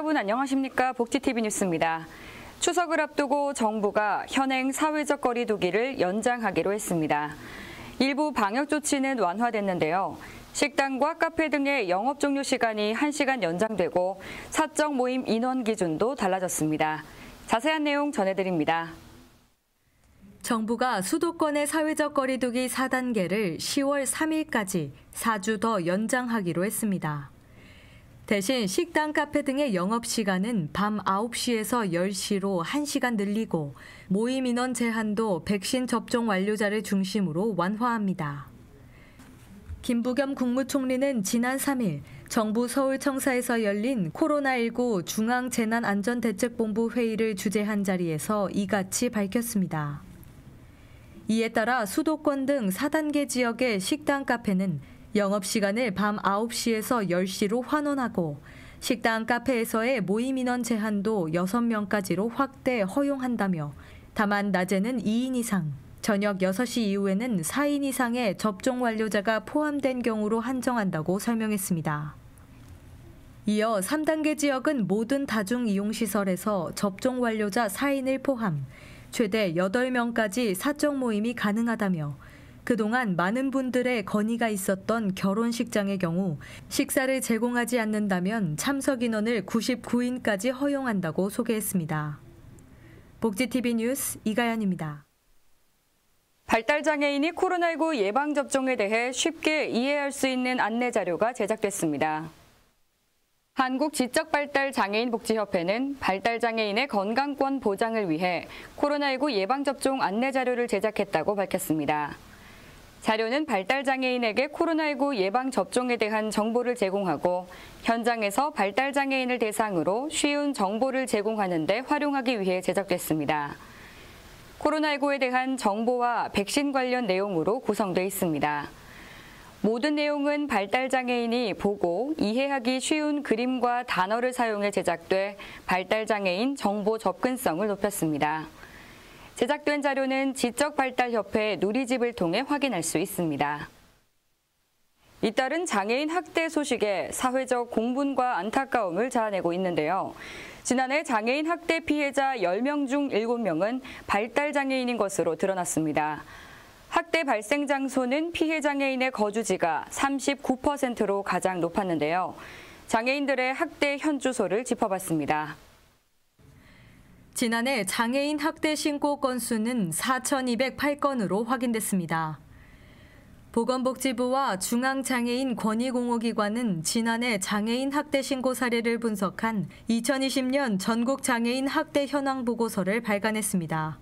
여러분 안녕하십니까? 복지TV 뉴스입니다. 추석을 앞두고 정부가 현행 사회적 거리 두기를 연장하기로 했습니다. 일부 방역 조치는 완화됐는데요. 식당과 카페 등의 영업 종료 시간이 1시간 연장되고 사적 모임 인원 기준도 달라졌습니다. 자세한 내용 전해드립니다. 정부가 수도권의 사회적 거리 두기 4단계를 10월 3일까지 4주 더 연장하기로 했습니다. 대신 식당, 카페 등의 영업시간은 밤 9시에서 10시로 1시간 늘리고 모임 인원 제한도 백신 접종 완료자를 중심으로 완화합니다. 김부겸 국무총리는 지난 3일 정부 서울청사에서 열린 코로나19 중앙재난안전대책본부 회의를 주재한 자리에서 이같이 밝혔습니다. 이에 따라 수도권 등 4단계 지역의 식당, 카페는 영업시간을 밤 9시에서 10시로 환원하고 식당, 카페에서의 모임 인원 제한도 6명까지로 확대 허용한다며 다만 낮에는 2인 이상, 저녁 6시 이후에는 4인 이상의 접종 완료자가 포함된 경우로 한정한다고 설명했습니다. 이어 3단계 지역은 모든 다중이용시설에서 접종 완료자 4인을 포함 최대 8명까지 사적 모임이 가능하다며 그동안 많은 분들의 건의가 있었던 결혼식장의 경우 식사를 제공하지 않는다면 참석 인원을 99인까지 허용한다고 소개했습니다. 복지TV 뉴스 이가연입니다. 발달장애인이 코로나19 예방접종에 대해 쉽게 이해할 수 있는 안내자료가 제작됐습니다. 한국지적발달장애인복지협회는 발달장애인의 건강권 보장을 위해 코로나19 예방접종 안내자료를 제작했다고 밝혔습니다. 자료는 발달장애인에게 코로나19 예방접종에 대한 정보를 제공하고 현장에서 발달장애인을 대상으로 쉬운 정보를 제공하는 데 활용하기 위해 제작됐습니다. 코로나19에 대한 정보와 백신 관련 내용으로 구성되어 있습니다. 모든 내용은 발달장애인이 보고 이해하기 쉬운 그림과 단어를 사용해 제작돼 발달장애인 정보 접근성을 높였습니다. 제작된 자료는 지적발달협회 누리집을 통해 확인할 수 있습니다. 잇따른 장애인 학대 소식에 사회적 공분과 안타까움을 자아내고 있는데요. 지난해 장애인 학대 피해자 10명 중 7명은 발달장애인인 것으로 드러났습니다. 학대 발생 장소는 피해 장애인의 거주지가 39%로 가장 높았는데요. 장애인들의 학대 현주소를 짚어봤습니다. 지난해 장애인 학대 신고 건수는 4,208건으로 확인됐습니다. 보건복지부와 중앙장애인권익공호기관은 지난해 장애인 학대 신고 사례를 분석한 2020년 전국 장애인 학대 현황 보고서를 발간했습니다.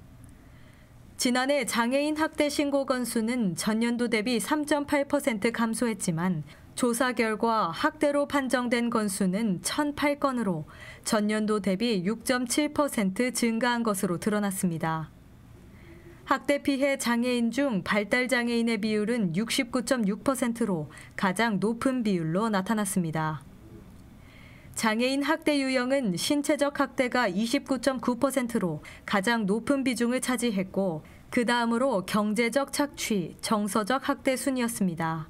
지난해 장애인 학대 신고 건수는 전년도 대비 3.8% 감소했지만 조사 결과 학대로 판정된 건수는 1,008건으로 전년도 대비 6.7% 증가한 것으로 드러났습니다. 학대 피해 장애인 중 발달장애인의 비율은 69.6%로 가장 높은 비율로 나타났습니다. 장애인 학대 유형은 신체적 학대가 29.9%로 가장 높은 비중을 차지했고 그 다음으로 경제적 착취, 정서적 학대 순이었습니다.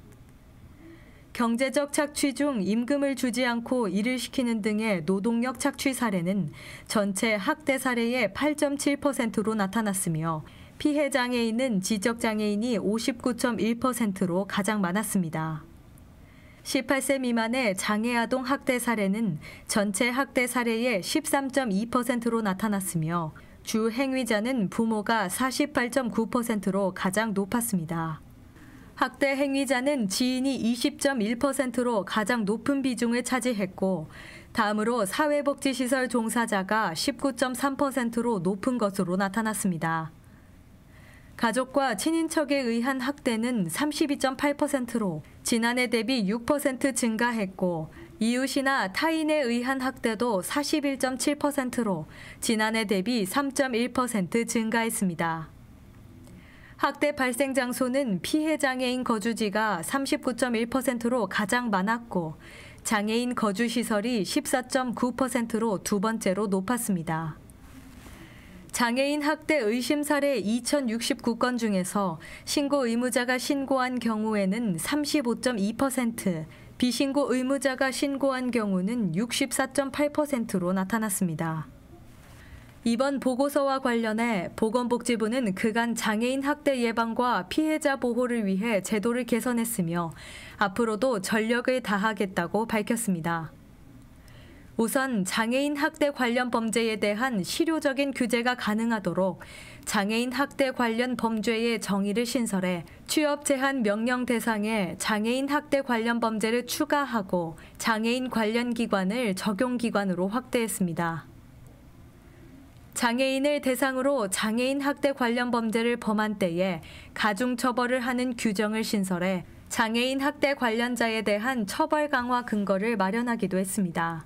경제적 착취 중 임금을 주지 않고 일을 시키는 등의 노동력 착취 사례는 전체 학대 사례의 8.7%로 나타났으며 피해 장애인은 지적 장애인이 59.1%로 가장 많았습니다. 18세 미만의 장애 아동 학대 사례는 전체 학대 사례의 13.2%로 나타났으며 주 행위자는 부모가 48.9%로 가장 높았습니다. 학대 행위자는 지인이 20.1%로 가장 높은 비중을 차지했고 다음으로 사회복지시설 종사자가 19.3%로 높은 것으로 나타났습니다. 가족과 친인척에 의한 학대는 32.8%로 지난해 대비 6% 증가했고 이웃이나 타인에 의한 학대도 41.7%로 지난해 대비 3.1% 증가했습니다. 학대 발생 장소는 피해 장애인 거주지가 39.1%로 가장 많았고 장애인 거주시설이 14.9%로 두 번째로 높았습니다. 장애인 학대 의심 사례 2,069건 중에서 신고 의무자가 신고한 경우에는 35.2%, 비신고 의무자가 신고한 경우는 64.8%로 나타났습니다. 이번 보고서와 관련해 보건복지부는 그간 장애인 학대 예방과 피해자 보호를 위해 제도를 개선했으며 앞으로도 전력을 다하겠다고 밝혔습니다. 우선 장애인 학대 관련 범죄에 대한 실효적인 규제가 가능하도록 장애인 학대 관련 범죄의 정의를 신설해 취업 제한 명령 대상에 장애인 학대 관련 범죄를 추가하고 장애인 관련 기관을 적용기관으로 확대했습니다. 장애인을 대상으로 장애인 학대 관련 범죄를 범한 때에 가중처벌을 하는 규정을 신설해 장애인 학대 관련자에 대한 처벌 강화 근거를 마련하기도 했습니다.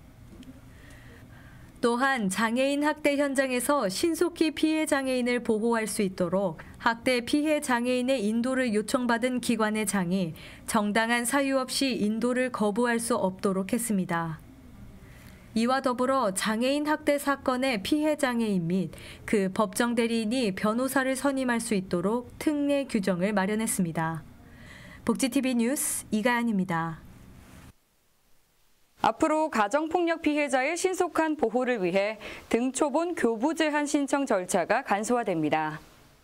또한 장애인 학대 현장에서 신속히 피해 장애인을 보호할 수 있도록 학대 피해 장애인의 인도를 요청받은 기관의 장이 정당한 사유 없이 인도를 거부할 수 없도록 했습니다. 이와 더불어 장애인 학대 사건의 피해 장애인 및 그 법정 대리인이 변호사를 선임할 수 있도록 특례 규정을 마련했습니다. 복지TV 뉴스 이가연입니다. 앞으로 가정폭력 피해자의 신속한 보호를 위해 등초본 교부 제한 신청 절차가 간소화됩니다.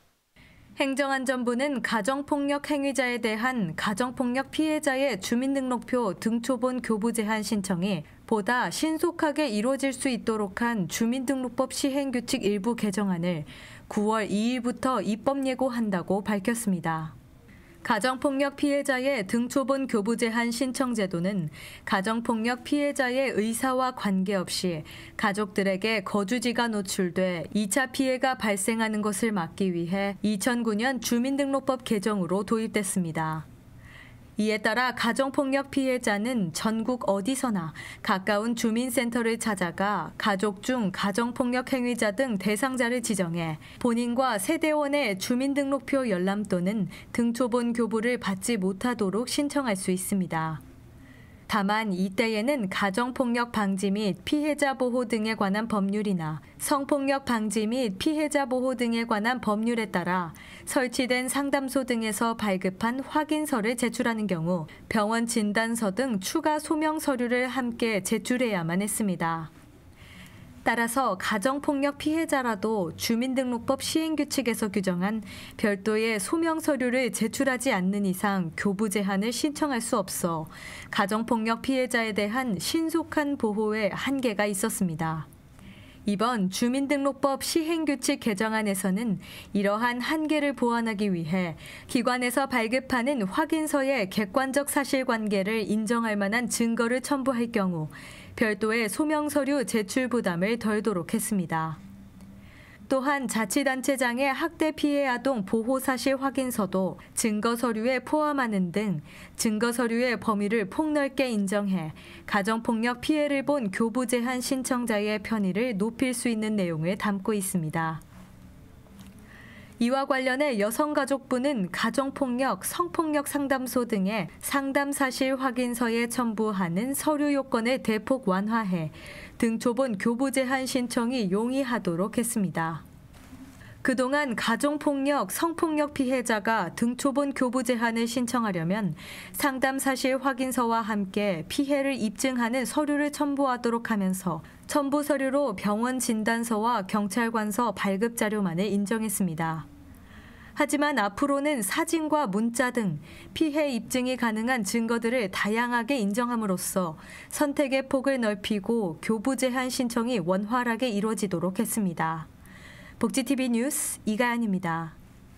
행정안전부는 가정폭력 행위자에 대한 가정폭력 피해자의 주민등록표 등초본 교부 제한 신청이 보다 신속하게 이루어질 수 있도록 한 주민등록법 시행규칙 일부 개정안을 9월 2일부터 입법 예고한다고 밝혔습니다. 가정폭력 피해자의 등초본 교부 제한 신청 제도는 가정폭력 피해자의 의사와 관계없이 가족들에게 거주지가 노출돼 2차 피해가 발생하는 것을 막기 위해 2009년 주민등록법 개정으로 도입됐습니다. 이에 따라 가정폭력 피해자는 전국 어디서나 가까운 주민센터를 찾아가 가족 중 가정폭력 행위자 등 대상자를 지정해 본인과 세대원의 주민등록표 열람 또는 등초본 교부를 받지 못하도록 신청할 수 있습니다. 다만 이때에는 가정폭력 방지 및 피해자 보호 등에 관한 법률이나 성폭력 방지 및 피해자 보호 등에 관한 법률에 따라 설치된 상담소 등에서 발급한 확인서를 제출하는 경우 병원 진단서 등 추가 소명 서류를 함께 제출해야만 했습니다. 따라서 가정폭력 피해자라도 주민등록법 시행규칙에서 규정한 별도의 소명 서류를 제출하지 않는 이상 교부 제한을 신청할 수 없어 가정폭력 피해자에 대한 신속한 보호에 한계가 있었습니다. 이번 주민등록법 시행규칙 개정안에서는 이러한 한계를 보완하기 위해 기관에서 발급하는 확인서의 객관적 사실관계를 인정할 만한 증거를 첨부할 경우 별도의 소명서류 제출 부담을 덜도록 했습니다. 또한 자치단체장의 학대 피해 아동 보호사실 확인서도 증거서류에 포함하는 등 증거서류의 범위를 폭넓게 인정해 가정폭력 피해를 본 교부 제한 신청자의 편의를 높일 수 있는 내용을 담고 있습니다. 이와 관련해 여성가족부는 가정폭력, 성폭력 상담소 등의 상담사실 확인서에 첨부하는 서류 요건을 대폭 완화해 등초본 교부 제한 신청이 용이하도록 했습니다. 그동안 가정폭력, 성폭력 피해자가 등초본 교부 제한을 신청하려면 상담사실 확인서와 함께 피해를 입증하는 서류를 첨부하도록 하면서 첨부 서류로 병원 진단서와 경찰관서 발급 자료만을 인정했습니다. 하지만 앞으로는 사진과 문자 등 피해 입증이 가능한 증거들을 다양하게 인정함으로써 선택의 폭을 넓히고 교부 제한 신청이 원활하게 이루어지도록 했습니다. 복지TV 뉴스 이가연입니다.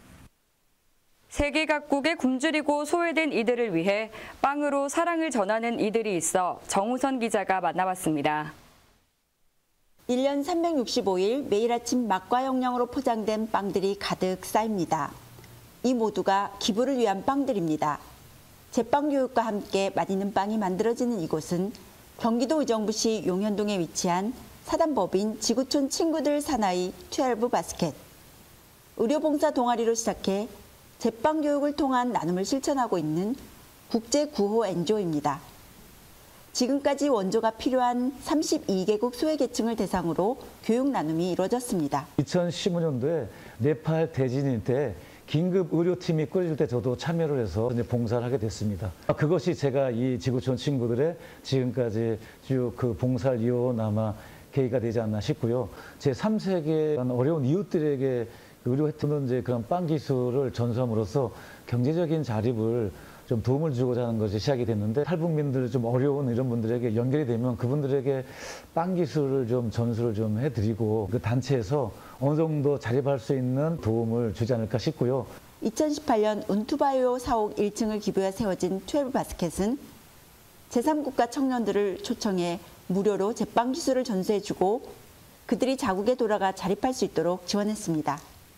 세계 각국에 굶주리고 소외된 이들을 위해 빵으로 사랑을 전하는 이들이 있어 정우선 기자가 만나봤습니다. 1년 365일 매일 아침 맛과 영양으로 포장된 빵들이 가득 쌓입니다. 이 모두가 기부를 위한 빵들입니다. 제빵 교육과 함께 맛있는 빵이 만들어지는 이곳은 경기도 의정부시 용현동에 위치한 사단법인 지구촌 친구들 사나이 12 바스켓. 의료봉사 동아리로 시작해 제빵 교육을 통한 나눔을 실천하고 있는 국제구호 NGO입니다. 지금까지 원조가 필요한 32개국 소외계층을 대상으로 교육 나눔이 이루어졌습니다. 2015년도에 네팔 대지진 때 긴급 의료팀이 꾸려질 때 저도 참여를 해서 이제 봉사를 하게 됐습니다. 그것이 제가 이 지구촌 친구들의 지금까지 쭉 그 봉사를 이어온 아마 계기가 되지 않나 싶고요. 제 3세계 어려운 이웃들에게 의료했던 이제 그런 빵 기술을 전수함으로써 경제적인 자립을 좀 도움을 주고자 하는 것이 시작이 됐는데, 탈북민들 좀 어려운 이런 분들에게 연결이 되면 그분들에게 빵 기술을 좀 전수를 좀 해드리고 그 단체에서 어느 정도 자립할 수 있는 도움을 주지 않을까 싶고요. 2018년 운투바이오 사옥 1층을 기부해 세워진 12바스켓은 제3국가 청년들을 초청해 무료로 제빵 기술을 전수해주고 그들이 자국에 돌아가 자립할 수 있도록 지원했습니다.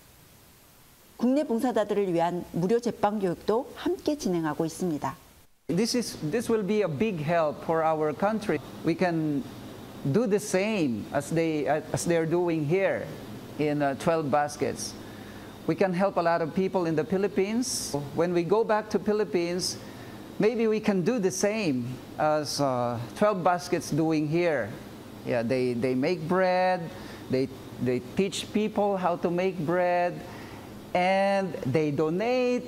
국내 봉사자들을 위한 무료 제빵 교육도 함께 진행하고 있습니다. This will be a big help for our country. We can do the same as they're doing here in 12 baskets. We can help a lot of people in the Philippines. When we go back to Philippines, maybe we can do the same as 12 baskets doing here. Yeah, they make bread. They teach people how to make bread. And they donate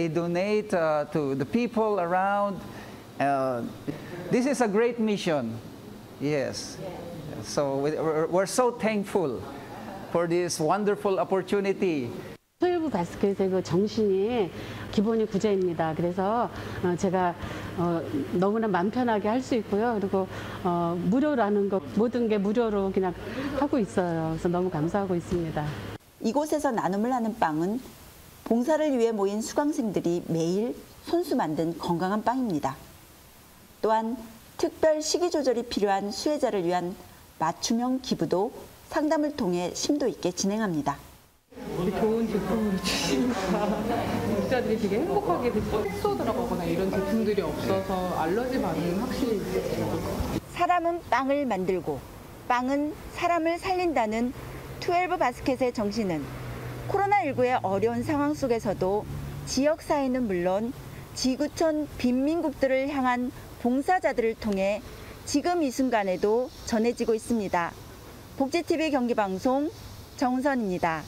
to the people around. This is a great mission, yes. So we're so thankful for this wonderful opportunity. 12 바스켓의 그 정신이 기본이 구제입니다. 그래서 제가 너무나 마음 편하게 할 수 있고요. 그리고 무료라는 것, 모든 게 무료로 그냥 하고 있어요. 그래서 너무 감사하고 있습니다. 이곳에서 나눔을 하는 빵은 봉사를 위해 모인 수강생들이 매일 손수 만든 건강한 빵입니다. 또한 특별 식이 조절이 필요한 수혜자를 위한 맞춤형 기부도 상담을 통해 심도 있게 진행합니다. 좋은 제품을 주시니까 구독자들이 되게 행복하게 됐고, 색소 들어가거나 이런 제품들이 없어서 알러지 반응이 확실히 있어요. 사람은 빵을 만들고 빵은 사람을 살린다는 12 바스켓의 정신은 코로나19의 어려운 상황 속에서도 지역사회는 물론 지구촌 빈민국들을 향한 봉사자들을 통해 지금 이 순간에도 전해지고 있습니다. 복지TV 경기방송 정선입니다.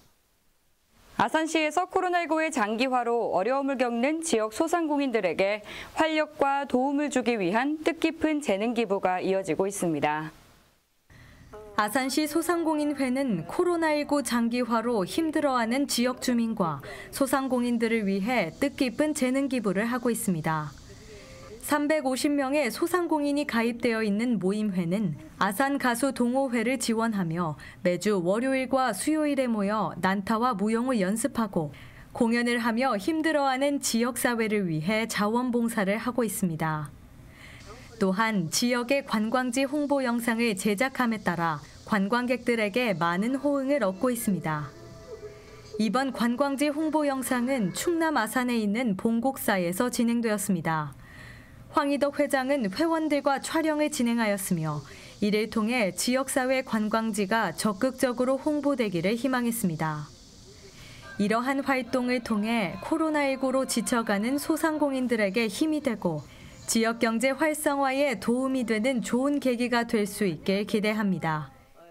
아산시에서 코로나19의 장기화로 어려움을 겪는 지역 소상공인들에게 활력과 도움을 주기 위한 뜻깊은 재능 기부가 이어지고 있습니다. 아산시 소상공인회는 코로나19 장기화로 힘들어하는 지역 주민과 소상공인들을 위해 뜻깊은 재능 기부를 하고 있습니다. 350명의 소상공인이 가입되어 있는 모임회는 아산 가수 동호회를 지원하며 매주 월요일과 수요일에 모여 난타와 무용을 연습하고 공연을 하며 힘들어하는 지역사회를 위해 자원봉사를 하고 있습니다. 또한 지역의 관광지 홍보 영상을 제작함에 따라 관광객들에게 많은 호응을 얻고 있습니다. 이번 관광지 홍보 영상은 충남 아산에 있는 봉곡사에서 진행되었습니다. 황희덕 회장은 회원들과 촬영을 진행하였으며 이를 통해 지역사회 관광지가 적극적으로 홍보되기를 희망했습니다. 이러한 활동을 통해 코로나19로 지쳐가는 소상공인들에게 힘이 되고 지역경제 활성화에 도움이 되는 좋은 계기가 될 수 있길 기대합니다.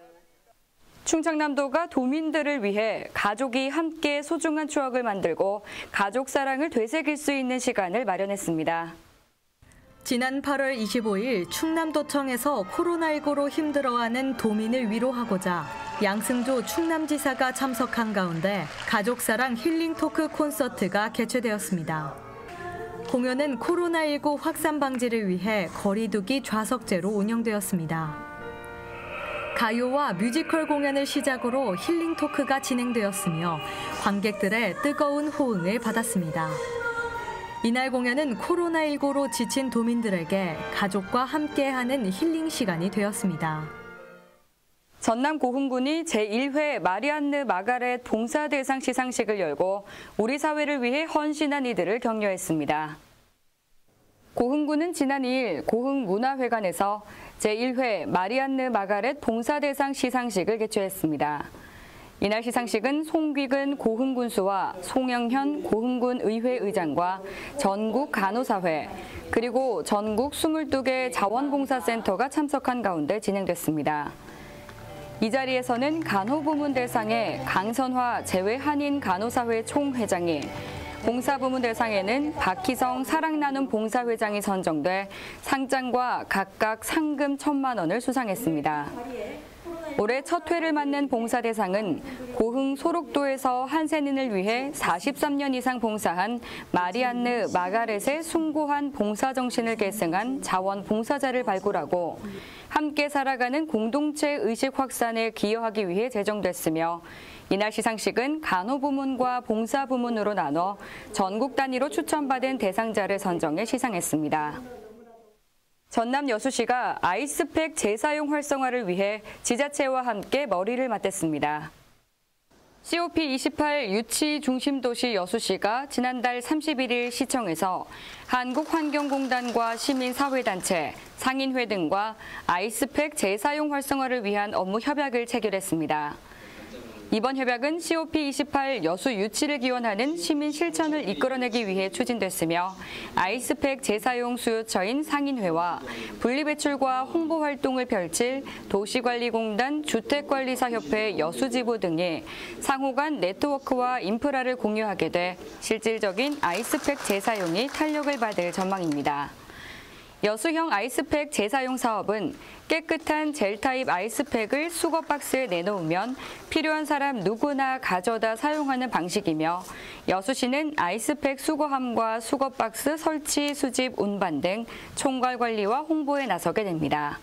충청남도가 도민들을 위해 가족이 함께 소중한 추억을 만들고 가족 사랑을 되새길 수 있는 시간을 마련했습니다. 지난 8월 25일 충남도청에서 코로나19로 힘들어하는 도민을 위로하고자 양승조 충남지사가 참석한 가운데 가족사랑 힐링 토크 콘서트가 개최되었습니다. 공연은 코로나19 확산 방지를 위해 거리두기 좌석제로 운영되었습니다. 가요와 뮤지컬 공연을 시작으로 힐링 토크가 진행되었으며 관객들의 뜨거운 호응을 받았습니다. 이날 공연은 코로나19로 지친 도민들에게 가족과 함께하는 힐링 시간이 되었습니다. 전남 고흥군이 제1회 마리안느 마가렛 봉사대상 시상식을 열고 우리 사회를 위해 헌신한 이들을 격려했습니다. 고흥군은 지난 2일 고흥문화회관에서 제1회 마리안느 마가렛 봉사대상 시상식을 개최했습니다. 이날 시상식은 송귀근 고흥군수와 송영현 고흥군 의회 의장과 전국 간호사회 그리고 전국 22개 자원봉사센터가 참석한 가운데 진행됐습니다. 이 자리에서는 간호부문 대상에 강선화 재외한인간호사회 총회장이, 봉사부문 대상에는 박희성 사랑나눔 봉사회장이 선정돼 상장과 각각 상금 1,000만 원을 수상했습니다. 올해 첫 회를 맞는 봉사 대상은 고흥 소록도에서 한센인을 위해 43년 이상 봉사한 마리안느 마가렛의 숭고한 봉사정신을 계승한 자원봉사자를 발굴하고 함께 살아가는 공동체 의식 확산에 기여하기 위해 제정됐으며, 이날 시상식은 간호부문과 봉사부문으로 나눠 전국 단위로 추천받은 대상자를 선정해 시상했습니다. 전남 여수시가 아이스팩 재사용 활성화를 위해 지자체와 함께 머리를 맞댔습니다. COP28 유치 중심 도시 여수시가 지난달 31일 시청에서 한국환경공단과 시민사회단체, 상인회 등과 아이스팩 재사용 활성화를 위한 업무 협약을 체결했습니다. 이번 협약은 COP28 여수 유치를 기원하는 시민 실천을 이끌어내기 위해 추진됐으며, 아이스팩 재사용 수요처인 상인회와 분리배출과 홍보 활동을 펼칠 도시관리공단 주택관리사협회 여수지부 등이 상호 간 네트워크와 인프라를 공유하게 돼 실질적인 아이스팩 재사용이 탄력을 받을 전망입니다. 여수형 아이스팩 재사용 사업은 깨끗한 젤 타입 아이스팩을 수거 박스에 내놓으면 필요한 사람 누구나 가져다 사용하는 방식이며, 여수시는 아이스팩 수거함과 수거 박스 설치, 수집, 운반 등 총괄 관리와 홍보에 나서게 됩니다.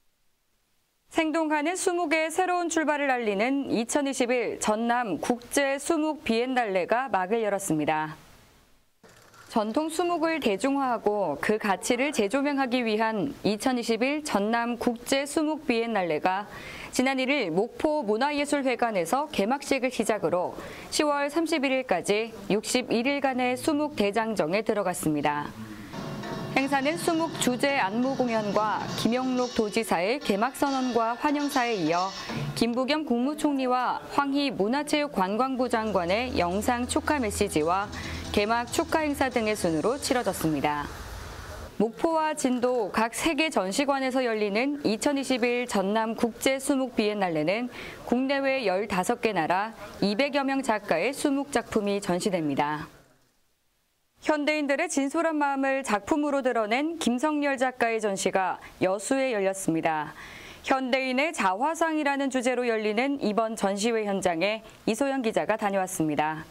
생동하는 수묵의 새로운 출발을 알리는 2021 전남 국제 수묵 비엔날레가 막을 열었습니다. 전통 수묵을 대중화하고 그 가치를 재조명하기 위한 2021 전남 국제 수묵 비엔날레가 지난 1일 목포 문화예술회관에서 개막식을 시작으로 10월 31일까지 61일간의 수묵 대장정에 들어갔습니다. 행사는 수묵 주제 안무 공연과 김영록 도지사의 개막 선언과 환영사에 이어 김부겸 국무총리와 황희 문화체육관광부 장관의 영상 축하 메시지와 개막 축하 행사 등의 순으로 치러졌습니다. 목포와 진도 각 3개 전시관에서 열리는 2021 전남 국제 수묵 비엔날레는 국내외 15개 나라 200여 명 작가의 수묵 작품이 전시됩니다. 현대인들의 진솔한 마음을 작품으로 드러낸 김성열 작가의 전시가 여수에 열렸습니다. 현대인의 자화상이라는 주제로 열리는 이번 전시회 현장에 이소영 기자가 다녀왔습니다.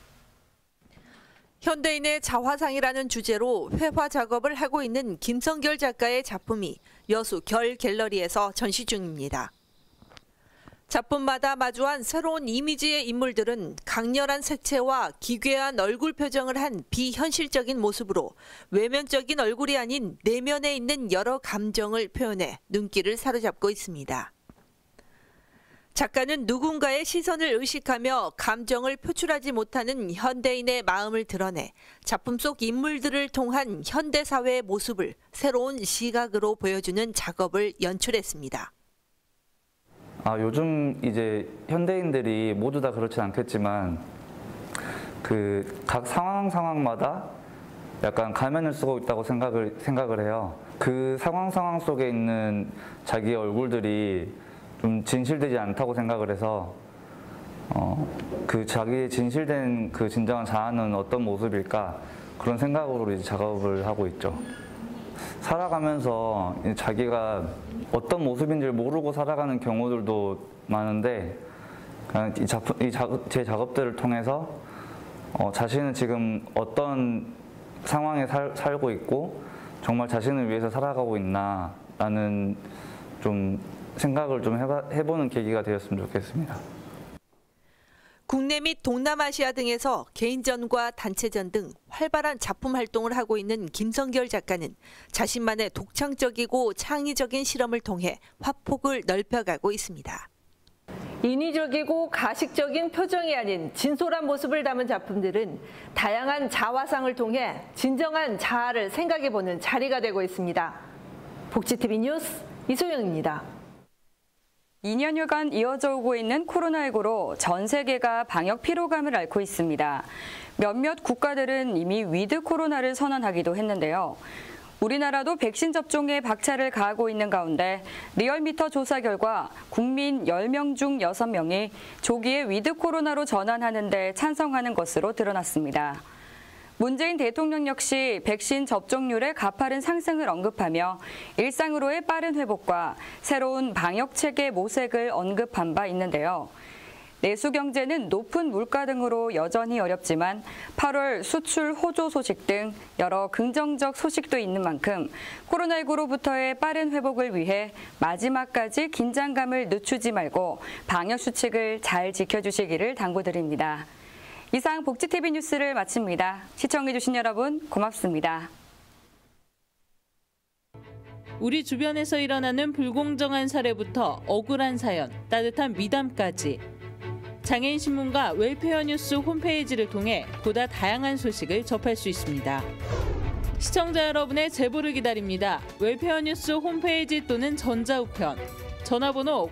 현대인의 자화상이라는 주제로 회화 작업을 하고 있는 김성결 작가의 작품이 여수 결 갤러리에서 전시 중입니다. 작품마다 마주한 새로운 이미지의 인물들은 강렬한 색채와 기괴한 얼굴 표정을 한 비현실적인 모습으로 외면적인 얼굴이 아닌 내면에 있는 여러 감정을 표현해 눈길을 사로잡고 있습니다. 작가는 누군가의 시선을 의식하며 감정을 표출하지 못하는 현대인의 마음을 드러내 작품 속 인물들을 통한 현대사회의 모습을 새로운 시각으로 보여주는 작업을 연출했습니다. 요즘 이제 현대인들이 모두 다 그렇진 않겠지만 각 상황마다 약간 가면을 쓰고 있다고 생각을 해요. 그 상황 속에 있는 자기의 얼굴들이 좀 진실되지 않다고 생각을 해서 그 자기의 진실된 그 진정한 자아는 어떤 모습일까, 그런 생각으로 이제 작업을 하고 있죠. 살아가면서 자기가 어떤 모습인지를 모르고 살아가는 경우들도 많은데, 그냥 제 작업들을 통해서 자신은 지금 어떤 상황에 살고 있고 정말 자신을 위해서 살아가고 있나라는 좀 생각을 좀 해보는 계기가 되었으면 좋겠습니다. 국내 및 동남아시아 등에서 개인전과 단체전 등 활발한 작품 활동을 하고 있는 김성결 작가는 자신만의 독창적이고 창의적인 실험을 통해 화폭을 넓혀가고 있습니다. 인위적이고 가식적인 표정이 아닌 진솔한 모습을 담은 작품들은 다양한 자화상을 통해 진정한 자아를 생각해보는 자리가 되고 있습니다. 복지TV 뉴스 이소영입니다. 2년여간 이어져 오고 있는 코로나19로 전 세계가 방역 피로감을 앓고 있습니다. 몇몇 국가들은 이미 위드 코로나를 선언하기도 했는데요. 우리나라도 백신 접종에 박차를 가하고 있는 가운데 리얼미터 조사 결과 국민 10명 중 6명이 조기에 위드 코로나로 전환하는 데 찬성하는 것으로 드러났습니다. 문재인 대통령 역시 백신 접종률의 가파른 상승을 언급하며 일상으로의 빠른 회복과 새로운 방역 체계 모색을 언급한 바 있는데요. 내수 경제는 높은 물가 등으로 여전히 어렵지만 8월 수출 호조 소식 등 여러 긍정적 소식도 있는 만큼 코로나19로부터의 빠른 회복을 위해 마지막까지 긴장감을 늦추지 말고 방역 수칙을 잘 지켜주시기를 당부드립니다. 이상 복지TV 뉴스를 마칩니다. 시청해주신 여러분 고맙습니다. 우리 주변에서 일어나는 불공정한 사례부터 억울한 사연, 따뜻한 미담까지 장애인신문과 웰페어 뉴스 홈페이지를 통해 보다 다양한 소식을 접할 수 있습니다. 시청자 여러분의 제보를 기다립니다. 웰페어 뉴스 홈페이지 또는 전자우편, 전화번호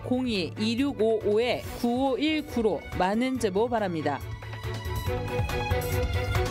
02-2655-9519로 많은 제보 바랍니다.